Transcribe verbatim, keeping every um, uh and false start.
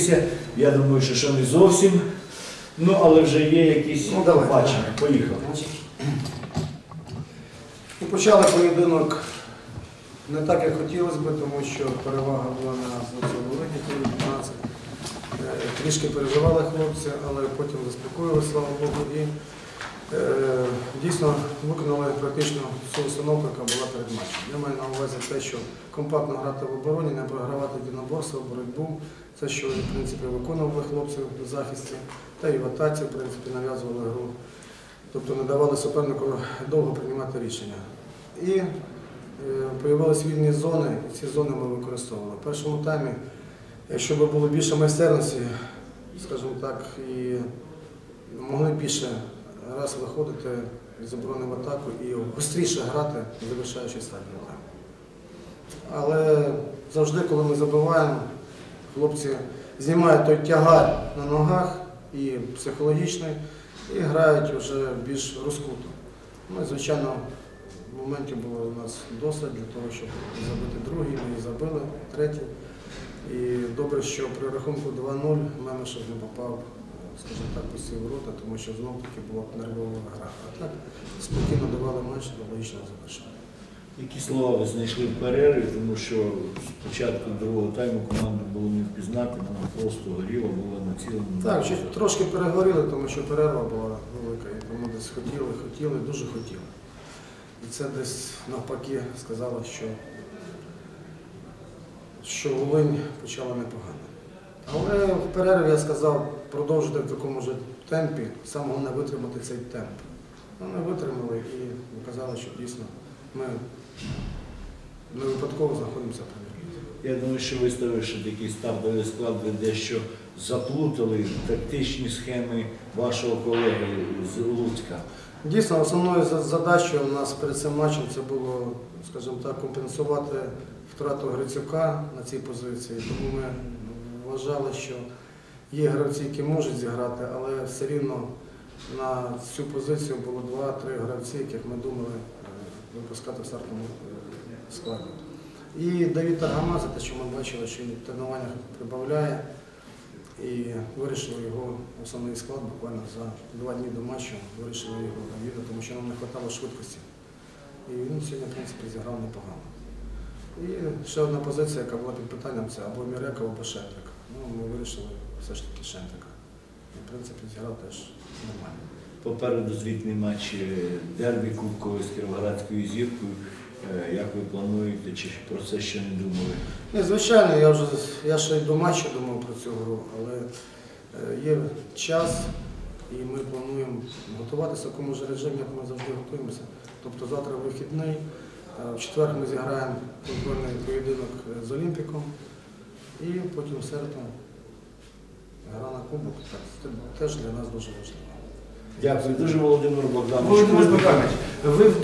помилитися. Я думаю, що, що не зовсім. Ну, але вже є якісь Ну, давай, бачення. Поїхали. І почали поєдинок не так, як хотілося б, тому що перевага була на боці Волині, п'ятнадцять. Трішки переживали хлопці, але потім заспокоїли, слава Богу, і е, дійсно виконали практично всю установку, яка була перед матчем. Я маю на увазі те, що компактно грати в обороні, не програвати єдиноборство, боротьбу. Це, що в принципі виконували хлопці в захисті, та і в атаці в принципі нав'язували гру. Тобто не давали супернику довго приймати рішення. І е, появились вільні зони, і ці зони ми використовували. В першому таймі, якщо б було більше майстерності, скажімо так, і могли більше раз виходити з оборони в атаку і гостріше грати, завершаючи стадію. Але завжди, коли ми забиваємо, хлопці знімають той тягар на ногах і психологічний, і грають вже більш розкуто. Ну, звичайно, моментів було у нас досить для того, щоб забити другий, ми і забили, третій. І добре, що при рахунку два нуль Мемешев не попав, скажімо так, у ці ворота, тому що знов-таки була нервова гра. А так спокійно давали матч до логічного завершення. Які слова ви знайшли в перерві, тому що спочатку другого тайму команду було не впізнати, вона просто горіла, була націлена. Так, ще трошки перегоріли, тому що перерва була велика, і тому десь хотіли, хотіли, дуже хотіли. І це десь навпаки сказало, що, що Волинь почала непогано. Але в перерві я сказав продовжити в такому ж темпі, саме головне витримати цей темп. Вони витримали і показали, що дійсно ми не випадково знаходимося в Прем'єр-лізі. Я думаю, що виставивши такий стартовий склад, ви дещо заплутали тактичні схеми вашого колеги з Луцька. Дійсно, основною задачею у нас перед цим матчем це було, скажімо так, компенсувати втрату Грицюка на цій позиції. Тому ми вважали, що є гравці, які можуть зіграти, але все рівно на цю позицію було два-три гравці, яких ми думали випускати в стартовому складі. І Давид Аргамас, за те, що ми бачили, що він в тренуваннях прибавляє, і вирішили його основний склад буквально за два дні до матчу, вирішили його Давіда, тому що нам не вистачало швидкості. І він сьогодні, в принципі, зіграв непогано. І ще одна позиція, яка була під питанням, це або Міреков, або Шентрик. Ну, ми вирішили все ж таки Шентрика. І, в принципі, зіграв теж нормально. Попереду звітний матч дербі кубковий з Кіровоградською зіркою. Як ви плануєте, чи про це ще не думали? Не, звичайно, я вже я ще й до матчу думав про цю гру, але є час і ми плануємо готуватися в такому ж режимі, як ми завжди готуємося. Тобто завтра вихідний, в четвер ми зіграємо контрольний поєдинок з Олімпіком і потім в середу гра на кубок. Це теж для нас дуже важливо. Дякую дуже, Володимир Богданович. Володимир Богданович, ви